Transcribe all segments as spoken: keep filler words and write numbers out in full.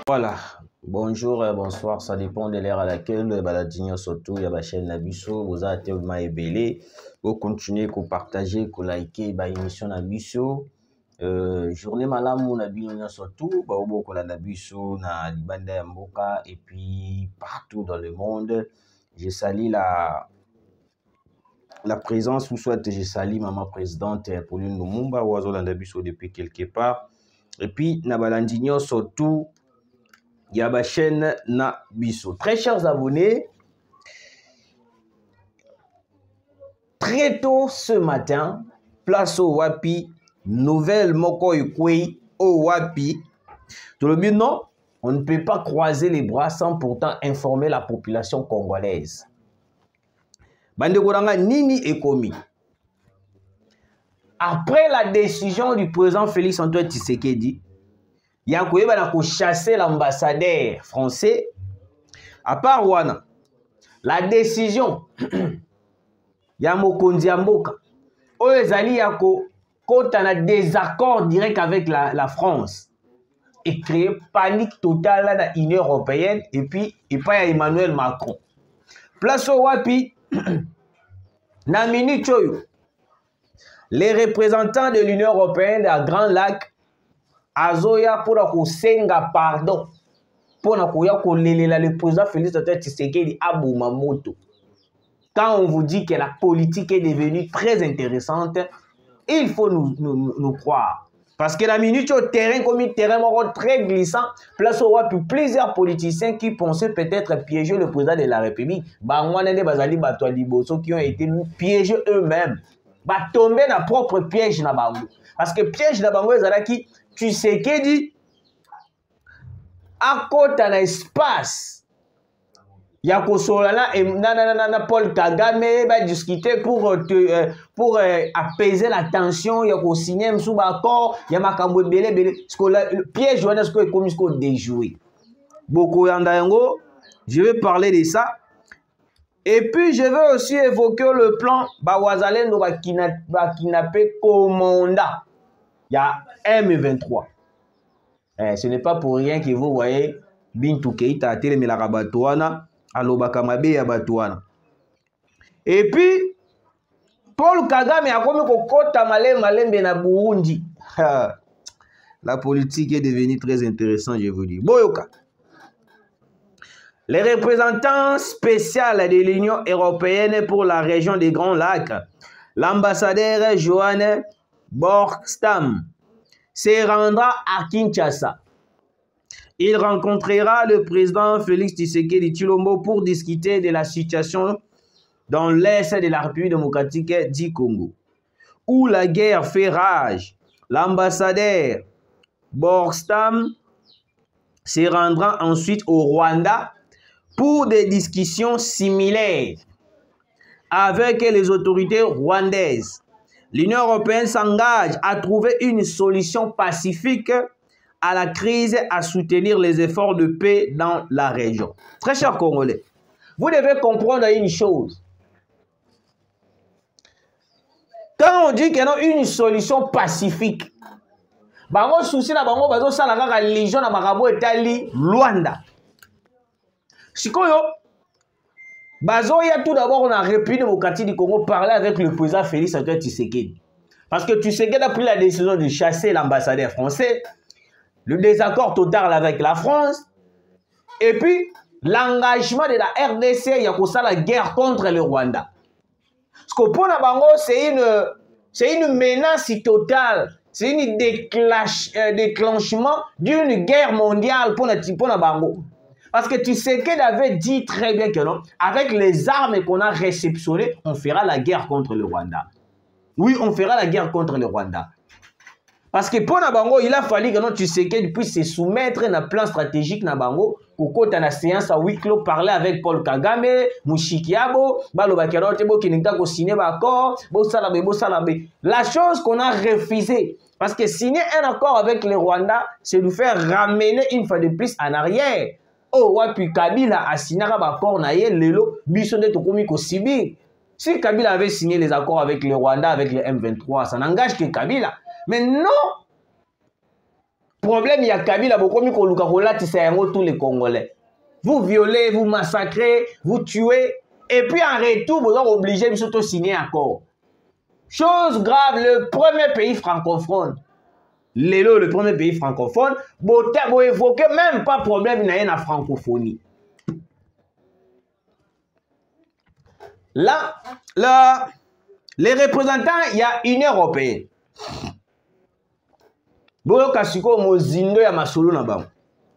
Voilà, bonjour et bonsoir, ça dépend de l'heure à laquelle le baladinho surtout, il y a la chaîne Nabiso, vous avez tellement ébélé, vous continuez à partager, à liker l'émission Nabiso. Euh, journée malamu Nabiso surtout, bah au la Nabiso na libanda ya mboka et puis partout dans le monde. Je salue la la présence ou soit je salue maman présidente Pauline Lumumba ou la Nabiso depuis quelque part. Et puis na balandinho surtout il y a ma chaîne Nabiso. Très chers abonnés, très tôt ce matin, place au Wapi, nouvelle Moko Ikwe au Wapi. Tout le but, non, on ne peut pas croiser les bras sans pourtant informer la population congolaise. Bande Goranga Nini Ekomi. Après la décision du président Félix Antoine Tshisekedi, il y a chasser l'ambassadeur français. À part Wana, la décision ya mokonzi ya mboka oyo ezali ya kota na désaccord direct avec la, la France et créer panique totale dans l'Union européenne et puis et pas ya Emmanuel Macron. Place au wapi na minute oyo les représentants de l'Union européenne à Grand Lac azoya pour kosenga pardon pour na koya kolelela le président Félix Antoine Tshisekedi aboma moto. Quand on vous dit que la politique est devenue très intéressante, il faut nous, nous, nous croire. Parce que la minute au terrain, comme un terrain très glissant, place au wapi plusieurs politiciens qui pensaient peut-être piéger le président de la République. Qui ont été piégés eux-mêmes. Bah, tomber dans propre piège na bango. Parce que piège na bango, qui tu sais qui dit à côté d'un espace. Il y a Paul Kagame va discuter pour, te, pour euh, apaiser la tension. Il y a signé un sous-accord. Il y a Makambo Bele Bele. Le piège, ce que comme ce qu'on déjoué. Beaucoup yango. Je vais parler de ça. Et puis, je vais aussi évoquer le plan Bawazalendo va kidnapper Komanda. Il y a M vingt-trois. Eh, ce n'est pas pour rien que vous voyez Bintou Keita a télé la rabatouana. Et puis, Paul Kagame a comme kokota malem malembe na Burundi. La politique est devenue très intéressante, je vous dis. Boyoka. Les représentants spéciaux de l'Union européenne pour la région des Grands Lacs, l'ambassadeur Johannes Borgstam, se rendra à Kinshasa. Il rencontrera le président Félix Tshisekedi Tshilombo pour discuter de la situation dans l'est de la République démocratique du Congo, où la guerre fait rage. L'ambassadeur Borgstam se rendra ensuite au Rwanda pour des discussions similaires avec les autorités rwandaises. L'Union européenne s'engage à trouver une solution pacifique à la crise, à soutenir les efforts de paix dans la région. Très chers Congolais, vous devez comprendre une chose. Quand on dit qu'il y a une solution pacifique, bango souci na bango bazo sala kaka légion na makambo etali Luanda. Sikoyo bazo ya tout d'abord on a République démocratique du Congo parler avec le président Félix Antoine Tshisekedi. Parce que Tshisekedi a pris la décision de chasser l'ambassadeur français. Le désaccord total avec la France, et puis l'engagement de la R D C, il y a la guerre contre le Rwanda. Parce que pour Nabango, c'est une, c'est une menace totale, c'est un euh, déclenchement d'une guerre mondiale pour Nabango. Parce que tu sais qu'elle avait dit très bien que non, avec les armes qu'on a réceptionnées, on fera la guerre contre le Rwanda. Oui, on fera la guerre contre le Rwanda. Parce que pour Nabango, il a fallu que non, tu sais qu'il puisse se soumettre à un plan stratégique Nabango, pour qu'on ait une séance à huis clos, parler avec Paul Kagame, Mushikiabo, Balo Bakero, Tebo Kinita, ko signer un accord, Bo Salabe, Bo Salabe. La chose qu'on a refusée, parce que signer un accord avec le Rwanda, c'est nous faire ramener une fois de plus en arrière. Oh, ouais, puis Kabila a signé un accord, naïe, lelo, bisonde tokomi ko Sibi. Si Kabila avait signé les accords avec le Rwanda, avec le M vingt-trois, ça n'engage que Kabila. Mais non, problème il y a Kabila bokomi ko luka ko latisa yango tous les Congolais. Vous violez, vous massacrez, vous tuez et puis en retour vous êtes obligé de surtout signer un accord. Chose grave, le premier pays francophone. Lélo, le premier pays francophone, vous évoquez même pas problème il y a la francophonie. Là, là, les représentants, il y a une européenne. Boyo kasiko mozindo ya masolo na bango.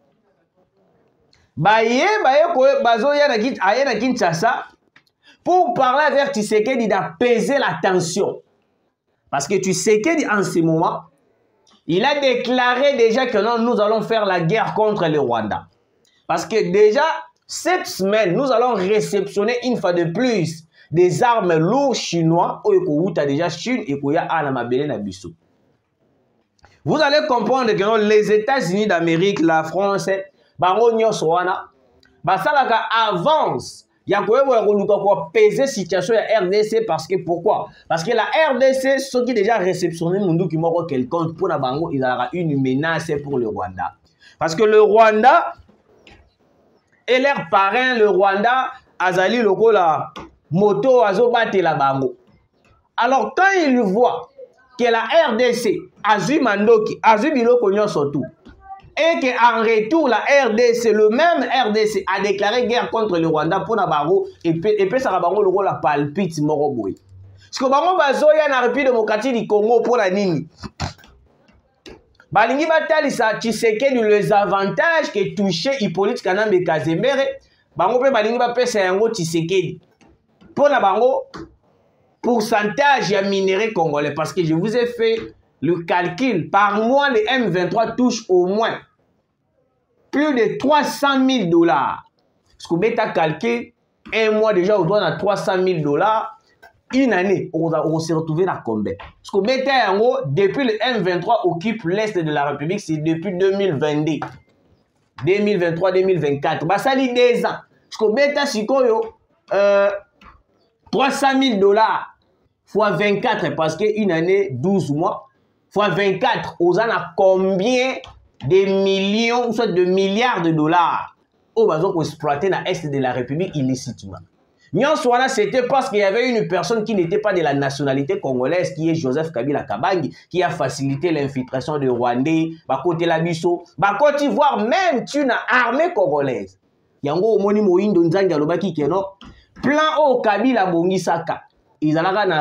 Baye baye ko bazo ya na kit aye na Kinshasa pour parler avec Tshisekedi d'apaiser la tension. Parce que Tshisekedi en ce moment, il a déclaré déjà que non, nous allons faire la guerre contre le Rwanda. Parce que déjà cette semaine, nous allons réceptionner une fois de plus des armes lourdes chinois où il y a déjà Chine et où il y a Bissau. Vous allez comprendre que non, les États-Unis d'Amérique, la France, Baronio Soana, Basalaka avance. Il y a quoi peser la situation de la R D C parce que pourquoi? Parce que la R D C, ceux qui déjà réceptionné Mundu qui m'ont quelqu'un pour la Bango, il y aura une menace pour le Rwanda. Parce que le Rwanda et leur parrain, le Rwanda, Azali Loko la moto azobate la Bango. Alors quand ils voient que la R D C, Azu Mandoki, Azu Biloko Nyon surtout, et qu'en retour, la R D C, le même R D C, a déclaré guerre contre le Rwanda pour Nabarro, et puis ça va Bango le rôle la palpite Moroboy. Parce que Bango Bazoya na République démocratique du Congo pour la Nini. Balingi Batali sa Tshisekedi les avantages que touché Hippolyte Kanambe Kazemere, Bango pe Balingi Bapesa yango Tshisekedi. Pour Nabarro, pourcentage à minerai congolais, parce que je vous ai fait le calcul, par mois les M vingt-trois touchent au moins plus de trois cent mille dollars. Parce que vous avez calculé, un mois déjà, on doit à trois cent mille dollars. Une année, on va se retrouver dans combien? Parce que vous avez en gros, depuis le M vingt-trois occupe l'Est de la République, c'est depuis deux mille vingt-deux. deux mille vingt-trois deux mille vingt-quatre. Bah, ça lit des ans. Parce que vous avez euh, trois cent mille dollars fois vingt-quatre, parce qu'une année, douze mois, fois vingt-quatre, on a combien de millions, soit de milliards de dollars au besoin qu'on exploitait dans l'Est de la République illicitement. Nyon Soana, c'était parce qu'il y avait une personne qui n'était pas de la nationalité congolaise, qui est Joseph Kabila Kabangi, qui a facilité l'infiltration de Rwandais, Bakote Labiso, Bakote Ivoire, même une armée congolaise. Yango Omoni Moïndo Nzangi Alobaki Keno, plan au Kabila Bongisaka. Ils allaient dans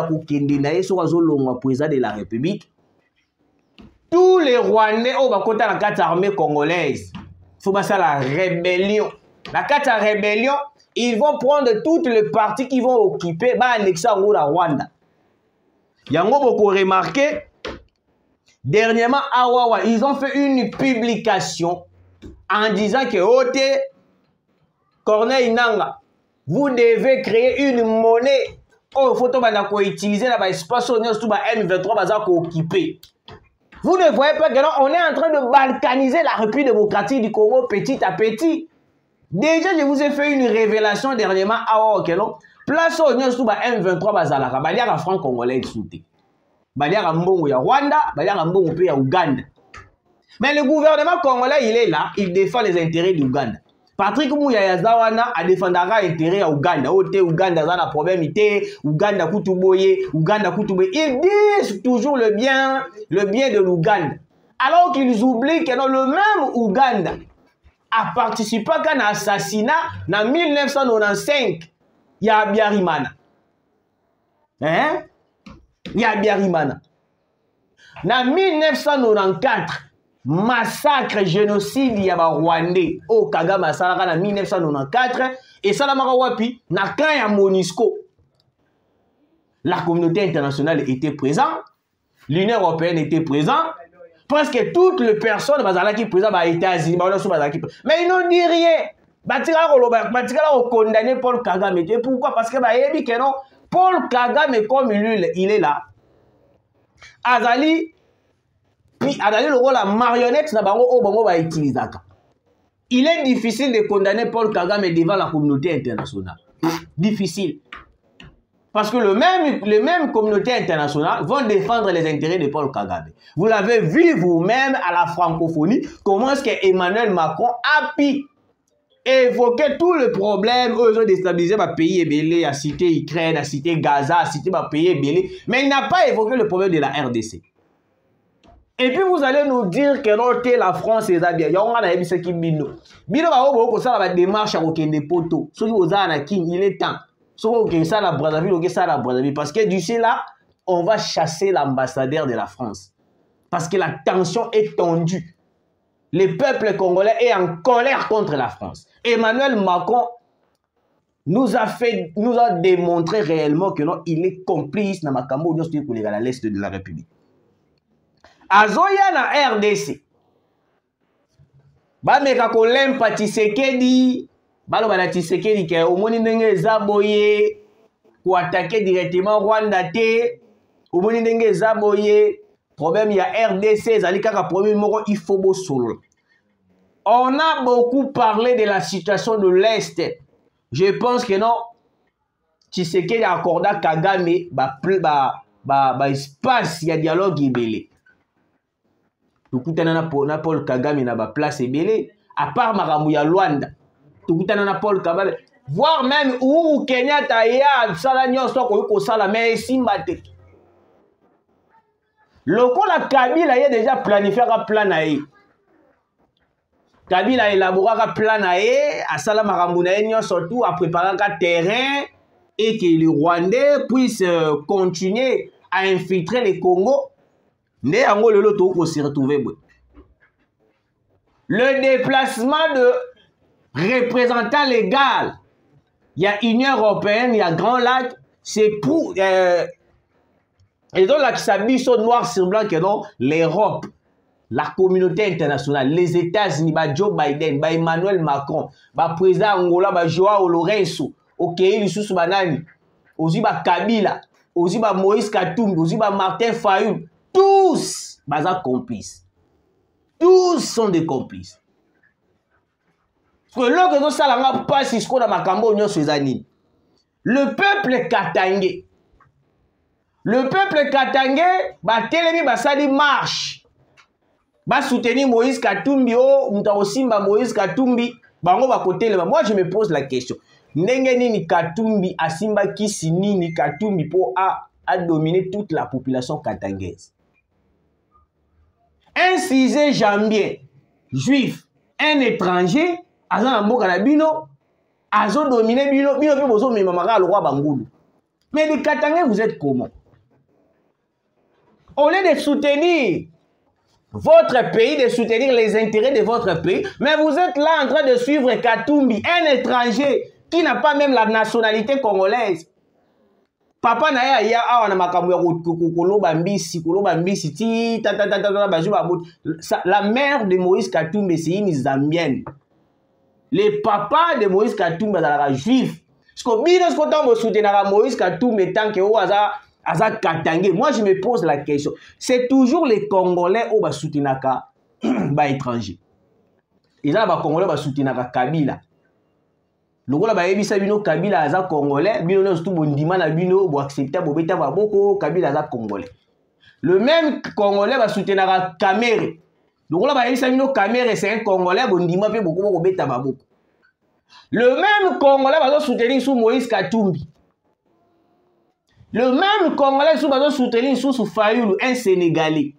le président de la République. Tous les Rwandais ont côté la carte armée congolaise. Il faut passer la rébellion. La carte rébellion, ils vont prendre toutes les parties qui vont occuper, bah annexer en la Rwanda. Yango beaucoup remarqué. Dernièrement, à Wawa, ils ont fait une publication en disant que Ote Corneille Nanga, vous devez créer une monnaie. Oh, il faut utiliser l'espace M vingt-trois occupé. Vous ne voyez pas que on est en train de balkaniser la République démocratique du Congo petit à petit. Déjà, je vous ai fait une révélation dernièrement à Okelo. Place au M vingt-trois bazalaka, baliaka franc congolais souté. Baliaka mbongo ya Rwanda, baliaka mbongo pe ya Uganda. Mais le gouvernement congolais, il est là, il défend les intérêts de l'Ouganda. Patrick Mouya Zawana a défendra l'intérêt à Ouganda. Ote Ouganda a un problème, Ouganda Kutuboye, Ouganda Kutuboye. Ils disent toujours le bien, le bien de l'Ouganda. Alors qu'ils oublient que dans le même Ouganda a participé à un assassinat en mille neuf cent quatre-vingt-quinze. Il y a Biarimana. Hein? Il y a Biarimana. En mille neuf cent quatre-vingt-quatre, massacre, génocide, il y a Rwandais au Kagame Salaka en mille neuf cent quatre-vingt-quatre et Salamara Wapi, na Kaya Monisco. La communauté internationale était présente, l'Union européenne était présente, presque toutes les personnes qui sont présentes aux États-Unis, mais ils n'ont dit rien. Batika ont condamné Paul Kagame. Pourquoi? Parce que Paul Kagame, comme il est là, Azali. Puis, le la marionnette, il est difficile de condamner Paul Kagame devant la communauté internationale. Difficile. Parce que le même, les mêmes communautés internationales vont défendre les intérêts de Paul Kagame. Vous l'avez vu vous-même à la francophonie, comment est-ce qu'Emmanuel Macron a pu évoquer tout le problème. Eux, ils ont déstabilisé le pays ébélé, a cité Ukraine, a cité Gaza, a cité le pays ébélé, mais il n'a pas évoqué le problème de la R D C. Et puis vous allez nous dire que non, la France est bien. Il y a un qui est bino. Bino va au ça la démarche à aucun des poteaux. Ceux qui ont un king, il est temps. Ceux qui ont ça la Brazzaville, ok ça la Brazzaville. Parce que d'ici là, on va chasser l'ambassadeur de la France. Parce que la tension est tendue. Le peuple congolais est en colère contre la France. Emmanuel Macron nous a fait, nous a démontré réellement que non, il est complice dans Makambo à l'est de la République. Azoya na R D C. Ba meka ko lempa Tshisekedi, balo bana Tshisekedi ke omoni ndenge zaboye ko attaquer directement Rwanda te. Omoni ndenge zaboye, problème ya R D C zali kaka problème moko il faut bo solo. On a beaucoup parlé de la situation de l'Est. Je pense que non, Tshisekedi a accordé à Kagame ba ba ba ba espace ya dialogue ibélé. Tukutana na Paul Kagame na ba place ebele à part makambo ya Luanda. Tukutana na Paul Kagame voire même Uhuru Kenyatta ya sala nyonso ko ko sala mais simba te. Lokola Kabila a déjà planifié un plan na ye. Kabila a élaboré un plan na ye, a sala makambo na ye nyonso tout a préparé un terrain et que les Rwandais puissent euh, continuer à infiltrer les Congo. Le déplacement de représentants légaux, il y a Union européenne, il y a Grand Lac, c'est pour... Euh, et donc là, qui s'habille sur noir sur blanc, que non, l'Europe, la communauté internationale, les États-Unis, bah Joe Biden, bah Emmanuel Macron, bah président Angola, bah Joao Lourenço, ok, il sous banani, aussi bah Kabila, aussi bah Moïse Katumbi, aussi bah Martin Fayulu. Tous sont complices. Tous sont des complices. Parce que là, que ça n'a pas si ce qu'on a makambo le peuple katangé. Le peuple katangé, bah télémi bah ça dit marche. Bah soutenir Moïse Katumbi, oh, m'ta aussi bah Moïse Katumbi, bah on va côté là. Moi je me pose la question. Ndenge ni Katumbi asimba kisi ni Katumbi pour a, a dominer toute la population katangaise. Un cisé jambien, juif, un étranger, azo na mboka na bino, azo dominer bino, bino pe bozo memamaka le roi Bangoulou. Mais les Katangais, vous êtes comment? Au lieu de soutenir votre pays, de soutenir les intérêts de votre pays, mais vous êtes là en train de suivre Katumbi, un étranger qui n'a pas même la nationalité congolaise. Papa na ya ya awa na makambo ya koloba mbisi koloba mbisi ti ta ta ta ta bajuba la mère de Moïse Katumbi c'est une zambienne. Le papa de Moïse Katumbi est juif. Parce que bien ce qu'on soutenir Moïse Katumbi tant que aza aza katangé. Moi je me pose la question. C'est toujours les Congolais au ba soutenaka ba étranger. Ils ont ba Congolais ba soutenaka Kabila. Lokola ba yebisa bino Kabila aza congolais, bino no tout bondima na bino bo accepter bo beta ba boko Kabila aza congolais. Le même congolais va soutenir Kamere. Lokola ba yebisa bino Kamere c'est un congolais bondima pe boko bo beta ba boko. Le même congolais va soutenir sous Moïse Katumbi. Le même congolais sous va soutenir sous Fayulu un sénégalais.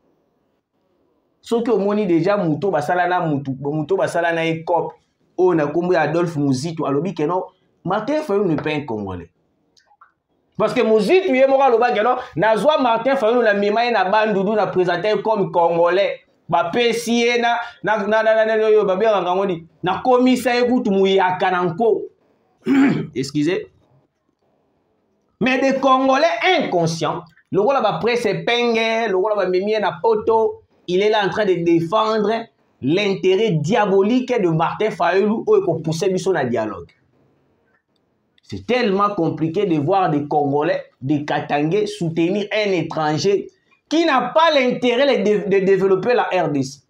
Ce que moni déjà muto basala na mutu, muto basala na ekop. On a compris Adolphe Mouzito, alobi que non, Martin Fayulu n'est pas un Congolais. Parce que Mouzito, il est mort à l'oba que non, Nazwa Martin Fayulu na mima na bandoudou na présenté comme Congolais. Ba pesie na na na na na yo ba bera ngoni na komisa ekutu muyaka nanko. Excusez. Mais des Congolais inconscients, le rôle ba presse penge, le rôle ba mimi na poto, il est là en train de défendre l'intérêt diabolique de Martin Fayulu pour pousser Bisson à dialogue. C'est tellement compliqué de voir des Congolais, des Katangais soutenir un étranger qui n'a pas l'intérêt de, de développer la R D C.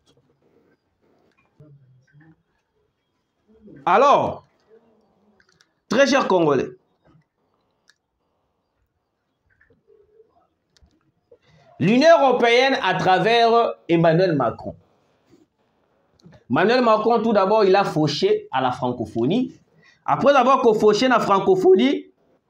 Alors, très chers Congolais, L'Union européenne à travers Emmanuel Macron. Emmanuel Macron, tout d'abord, il a fauché à la francophonie. Après avoir fauché la francophonie,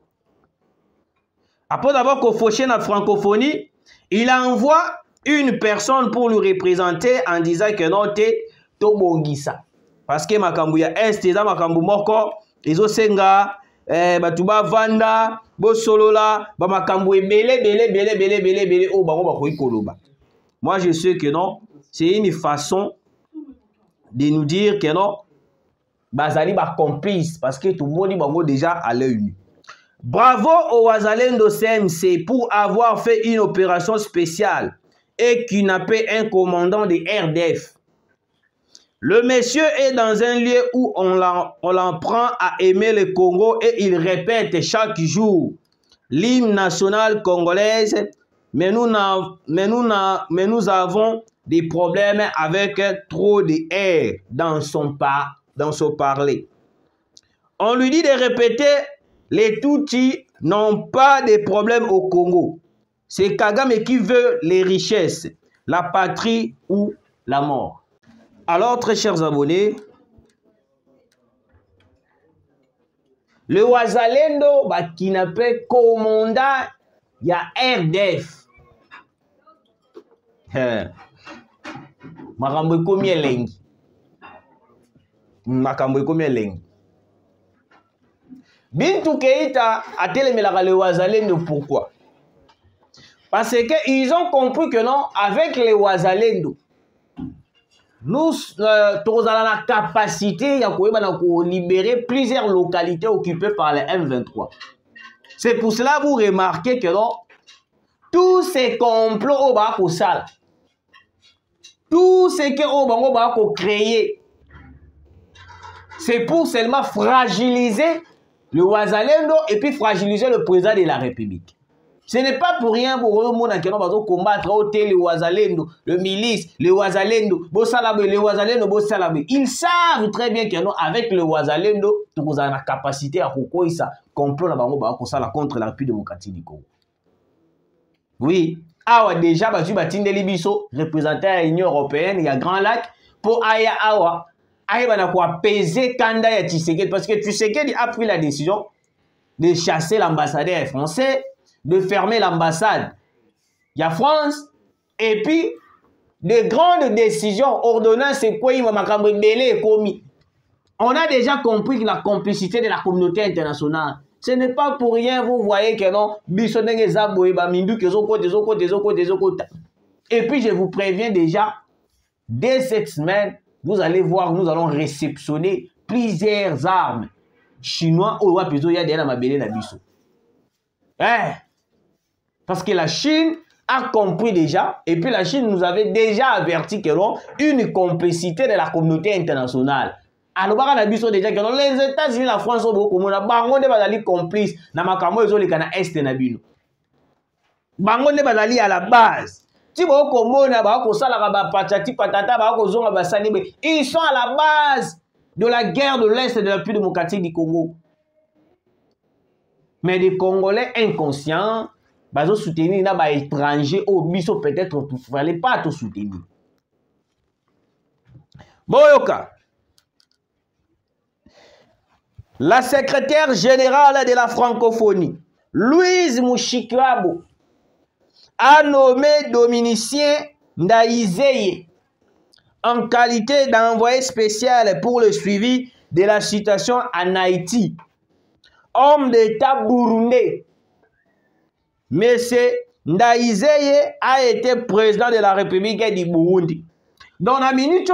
après avoir fauché la francophonie, il envoie une personne pour lui représenter en disant que non, t'es Tobongisa. Parce que makambu ya est, eza makambu moko, ezo senga, eh, batuba vanda, bo solola, ba makambu ebele, bele, bele, bele, bele, bele, oh, bango bakoyi koloba. Moi, je sais que non, c'est une façon de nous dire que non, bazali ba complice, parce que tout le monde bango déjà à l'œil nu. Bravo au Wazalendo C M C pour avoir fait une opération spéciale et kidnappé un commandant de R D F. Le monsieur est dans un lieu où on l'en prend à aimer le Congo et il répète chaque jour l'hymne national congolaise, mais nous, mais, nous, mais nous avons des problèmes avec trop de R dans son, par, dans son parler. On lui dit de répéter: les Tutsis n'ont pas de problème au Congo. C'est Kagame qui veut les richesses, la patrie ou la mort. Alors, très chers abonnés, le Wazalendo bah, qui n'a pas commandant, il y a R D F. Makambo komi elengi. Makambo komi elengi. Bintou Keïta a télémélara le Wazalendo. Pourquoi? Parce qu'ils ont compris que non, avec les Wazalendo, nous euh, avons la capacité de libérer plusieurs localités occupées par les M vingt-trois. C'est pour cela que vous remarquez que non, tous ces complots au bas au sale, tout ce que au bas au bas créé, c'est pour seulement fragiliser le Wazalendo et puis fragiliser le président de la République. Ce n'est pas pour rien pour eux qui ont combattre le Wazalendo, le milice, le Wazalendo, le Wazalendo, ils savent très bien qu'avec le Wazalendo, nous avons la capacité à faire ça complot contre la République démocratique du Congo. Oui, awa déjà batu batinde libiso représentant à l'Union européenne, il y a Grand Lac pour aya awa. Aïe, bah, quoi, peser Kanda et Tshisekedi, parce que Tshisekedi a pris la décision de chasser l'ambassadeur français, de fermer l'ambassade. Il y a France, et puis de grandes décisions, ordonnances, c'est quoi, il m'a commis. On a déjà compris la complicité de la communauté internationale. Ce n'est pas pour rien, vous voyez que non, et puis je vous préviens déjà, dès cette semaine, vous allez voir, nous allons réceptionner plusieurs armes chinois au parce que la Chine a compris déjà, et puis la Chine nous avait déjà averti que non, une complicité de la communauté internationale. Alors, déjà que les États-Unis, la France, sont beaucoup complices dans ma est na bino. Bangonde bazali à la base. Ils sont à la base de la guerre de l'Est et de la République démocratique du Congo. Mais des Congolais inconscients, ils soutenir les étrangers au biso peut-être il ne fallait pas tout soutenir. Boyoka, la secrétaire générale de la francophonie, Louise Mushikiwabo, a nommé Dominicien Ndaïzeye en qualité d'envoyé spécial pour le suivi de la situation en Haïti. Homme d'État burundais, Monsieur Ndaïzeye a été président de la République du Burundi. Dans la minute,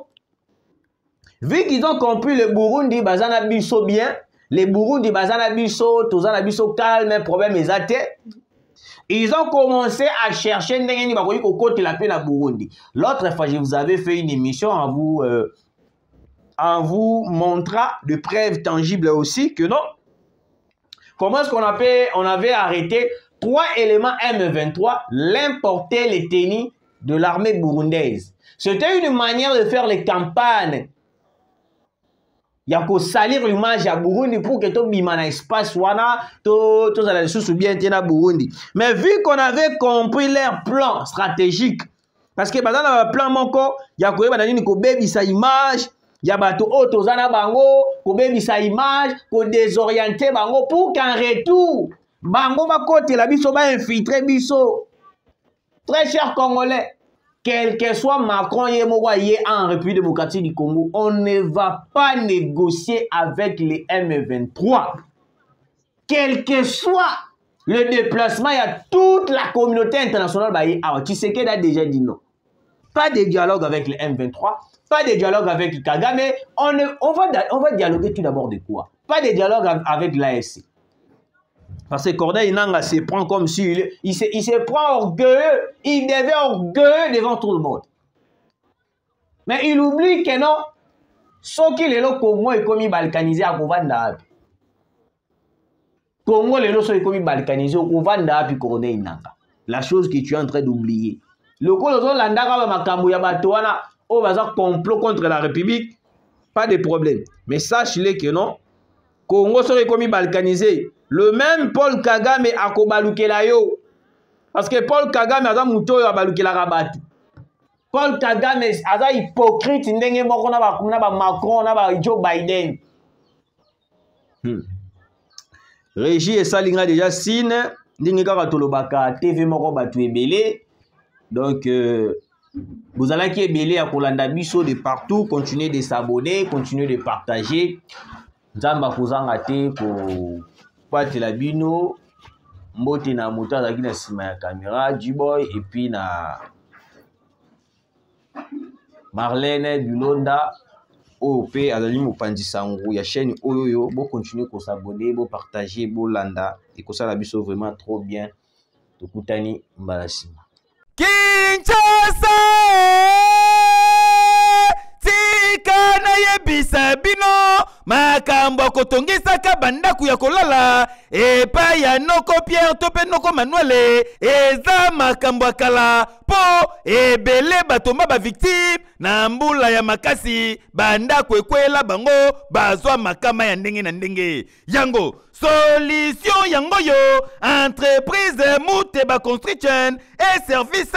vu qu'ils ont compris le Burundi, bazana biso bien, les Burundi bazana biso, tous en biso calme, problème exact. Ils ont commencé à chercher la Burundi. L'autre fois, je vous avais fait une émission en vous, euh, en vous montrant de preuves tangibles aussi que non. Comment est-ce qu'on avait, on avait arrêté trois éléments M vingt-trois, l'importer les tennis de l'armée burundaise. C'était une manière de faire les campagnes Il y a qu'à salir l'image à Burundi pour que tout bima na espace wana tout tout ça les sous bien tena Burundi. Mais vu qu'on avait compris leur plan stratégique, parce que dans le plan moko, il y a quoi banani ko bebi sa image, il y a bato auto zana bango ko bebi sa image, ko désorienter bango pour qu'en retour bango ba côté la biso ba infiltrer biso. Très chers Congolais, quel que soit Macron et Mowaye en République démocratique du Congo, on ne va pas négocier avec les M vingt-trois. Quel que soit le déplacement, il y a toute la communauté internationale. Alors, Tshisekedi a déjà dit non. Pas de dialogue avec les M vingt-trois, pas de dialogue avec Kagame. On, ne, on, va, on va dialoguer tout d'abord de quoi? Pas de dialogue avec l'A S C. Parce que Corneille Nangaa se prend comme s'il si il se, il se prend orgueilleux. Il devait orgueilleux devant tout le monde. Mais il oublie que non, ce qu'il est là, Congo est comme balkanisé à Kovanda. Congo est là, ce comme balkanisé à Kovanda puis Corneille Nangaa. La chose que tu es en train d'oublier. Le coup, le landaka makambo ya batoana, au bazar complot contre la République, pas de problème. Mais sache-le que non, Congo serait comme balkanisé. Le même Paul Kagame a kobalukela yo. Parce que Paul Kagame a muto yo abalukela rabatu. Paul Kagame a hypocrite ndenge moko na ba na ba Macron na ba Joe Biden. Hmm. Régie et Salinga déjà signe ndenge kaka tolobaka T V moko batu ebele. Donc euh, vous allez qui ebele à kolanda biso de partout, continuez de s'abonner, continuez de partager. Nzamba kuzanga te ko Pati la bino, mbote na moto azaki na sima ya caméra, G-Boy, et puis na Marlène Bulonda, O P, azali mopanzi sangu ya chaîne Oyoyo, bo continuer ko s'abonner, bo partager, bo landa, et ko ça la biso vraiment trop bien. Tokutani mbalasima. Kinshasa! Tika na yebisa bino makambo kotongisaka bandaku ya kolala epa ya noko Pierre tope noko Manuel eza makambo akala po ebele batomba ba victime na mbula ya makasi bandaku ekwela bango bazwa makama ya ndenge na ndenge yango solution yango yo entreprise Muteba Construction et Service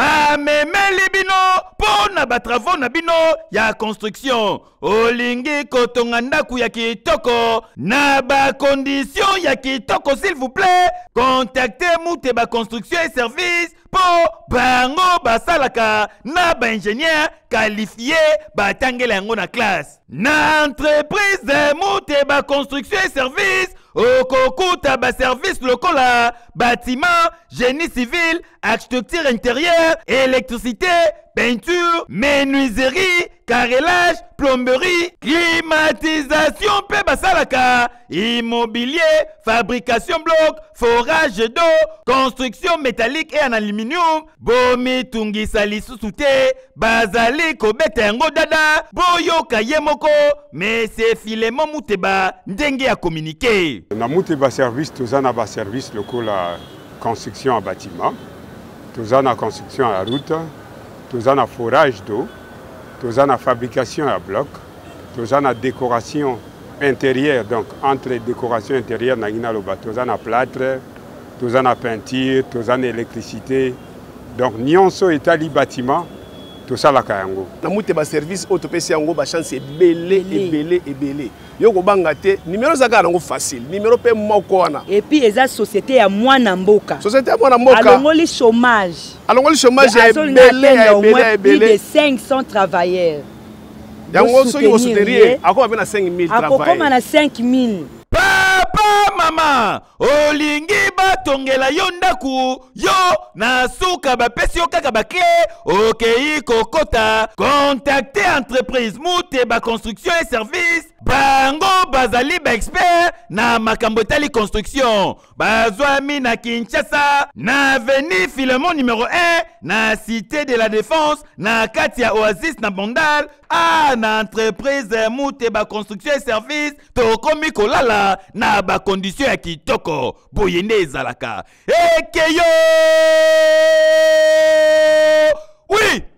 amemeli bino po na ba travaux na bino ya construction olingi kotonga ndaku ya kitoko na ba condition ya kitoko s'il vous plaît contactez Muteba Construction et Service po bango basalaka na ba ingénieur qualifié batangela yango na classe na entreprise Muteba Construction et Service okokuta ba service lokola bâtiment génie civil architecture intérieure électricité peinture menuiserie carrelage plomberie climatisation pe basalaka immobilier fabrication bloc forage d'eau construction métallique et en aluminium bomi tungisa lisusu te bazali kobeta yango dada boyoka ye moko mais c'est Filemon Muteba ndenge ya communiquer na Muteba service tozana ba service lokola construction en bâtiment tozana construction à route tozana forage d'eau tozana fabrication à bloc tozana décoration intérieure donc entre décoration intérieure na ngina loba tozana plâtre tozana peinture tozana électricité donc nyonso etali bâtiment tosalaka yango na Muteba service autopesi yango ba chance ebele ebele ebele yoko banga te numéro zaka nango facile numéro pe moko wana et puis eza société ya mwana mboka société ya mwana mboka alongoli chômage alongoli chômage ya ebele ebele plus de cinq cents travailleurs yango soki mo soutenir akoma na cinq mille travailleurs akoma na cinq mille papa mama olingi batongela yo ndaku yo na suka bapesi yo kaka bakle okei kokota contacter entreprise Muteba Construction et Service bango bazali ba expert na makambo etali construction bazwami na Kinshasa na avenue Filemon numéro un na cité de la défense na kati ya Oasis na Bondal a na entreprise Muteba Construction et Service tokomi kolala na ba condition ya kitoko boyende ezalaka ekeyo oui